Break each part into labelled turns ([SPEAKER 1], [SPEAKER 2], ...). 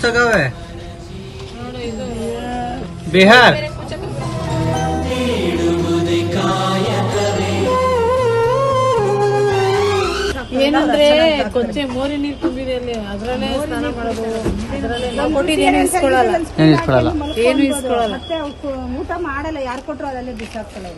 [SPEAKER 1] जगह है बिहार
[SPEAKER 2] ಏನಂದ್ರೆ ಕೊಂಚ ಮೋರಿ ನೀರು ತುಂಬಿದೆ ಅಲ್ಲಿ ಅದ್ರಲ್ಲೇ ಸ್ನಾನ ಮಾಡೋದು ಅದ್ರಲ್ಲೇ ನಾವು ಕೊಟ್ಟಿದ್ದೇನು ಇಸ್ಕೊಳ್ಳಲ್ಲ ಏನು ಇಸ್ಕೊಳ್ಳಲ್ಲ
[SPEAKER 3] ಮತ್ತೆ ಊಟ ಮಾಡಲ್ಲ ಯಾರು ಕೊಟ್ಟರು ಅದಲ್ಲೇ ಬಿಸಾಕ್ತಲ್ಲ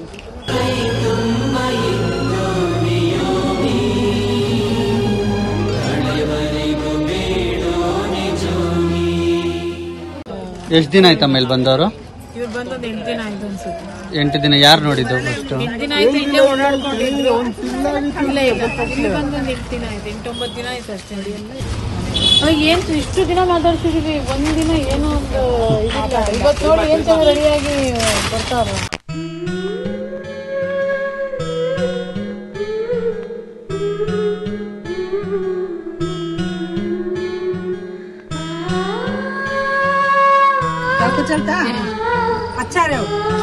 [SPEAKER 1] ಎಷ್ಟು ದಿನ ಆಯ್ತಮ್ಮ ಇಲ್ಲಿ ಬಂದವರು
[SPEAKER 2] ಇವ್ರು ಬಂದೊಂದು 8 ದಿನ ಆಯ್ತು ಅನ್ಸುತ್ತೆ
[SPEAKER 1] 8 ದಿನ ಯಾರು ನೋಡಿದ್ದು ಫಸ್ಟ್
[SPEAKER 2] 8 ದಿನ ಆಯ್ತು ಇಲ್ಲೇ ಓಡಾಡ್ಕೊಂಡಿದ್ರು ಇಲ್ಲೇ ಇಲ್ಲಿ ಬಂದೊಂದು 8 ದಿನ ಆಯ್ತು 8-9 ದಿನ ಆಯ್ತು ಅಷ್ಟೇ ಏನ್ ಇಷ್ಟು ದಿನ ಮಾತಾಡ್ತಿದೀವಿ ಒಂದಿನ ಏನೋ ಒಂದು ಇದಿಲ್ಲ ಇವತ್ತು ನೋಡಿ ಏನ್ ಚೆನ್ನಾಗಿ ರೆಡಿಯಾಗಿ ಬರ್ತಾರ
[SPEAKER 3] चलता अच्छा रहे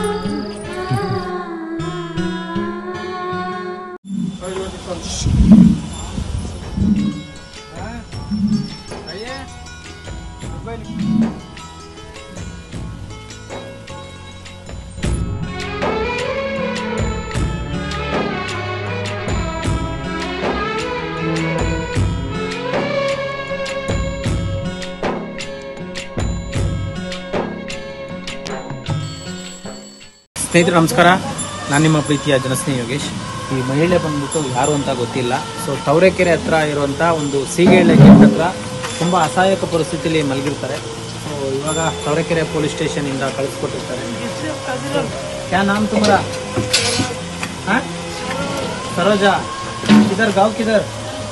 [SPEAKER 4] ಸ್ನೇಹಿತರೆ ನಮಸ್ಕಾರ, ನಾನು ನಿಮ್ಮ ಪ್ರೀತಿಯ ಜನಸ್ನೇಹಿ ಯೋಗೇಶ್. ಈ ಮಹಿಳೆ ಬಂದ್ಬಿಟ್ಟು ಯಾರು ಅಂತ ಗೊತ್ತಿಲ್ಲ. ಸೊ ತವರೆಕೆರೆ ಹತ್ರ ಇರುವಂಥ ಒಂದು ಸೀಗೇಳ್ಳೆ ಗೇಟ್ ಹತ್ರ ತುಂಬ ಅಸಹಾಯಕ ಪರಿಸ್ಥಿತಿಯಲ್ಲಿ ಮಲಗಿರ್ತಾರೆ. ಸೊ ಇವಾಗ ತವರೆಕೆರೆ ಪೊಲೀಸ್ ಸ್ಟೇಷನಿಂದ ಕಳಿಸ್ಕೊಟ್ಟಿರ್ತಾರೆ. ಕ್ಯಾ ನಾಮ್ ತುಮರಾ? ಹಾಂ, ಸರೋಜಾ. ಕಿಧರ್ ಗಾಂವ್ ಕಿಧರ್?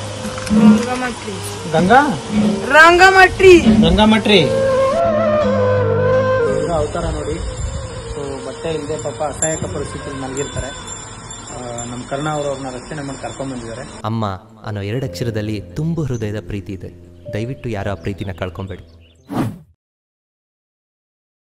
[SPEAKER 4] ಗಂಗಾ ರಂಗಮಟ್ರಿ. ಈಗ ಅವತಾರ ನೋಡಿ. ಬಟ್ಟೆ ಇಲ್ಲದೆ ಪಾಪ ಅಸಹಾಯಕ ಪರಿಸ್ಥಿತಿಯಲ್ಲಿ ಮಲಗಿರ್ತಾರೆ. ನಮ್ಮ ಕರ್ಣ ಅವ್ರನ್ನ ರಕ್ಷಣೆ ಮಾಡಿ ಕರ್ಕೊಂಡ್ ಬಂದಿದ್ದಾರೆ.
[SPEAKER 5] ಅಮ್ಮ ಅನ್ನೋ 2 ಅಕ್ಷರದಲ್ಲಿ ತುಂಬ ಹೃದಯದ ಪ್ರೀತಿ ಇದೆ. ದಯವಿಟ್ಟು ಯಾರು ಆ ಪ್ರೀತಿನ ಕಳ್ಕೊಂಬೇಡಿ.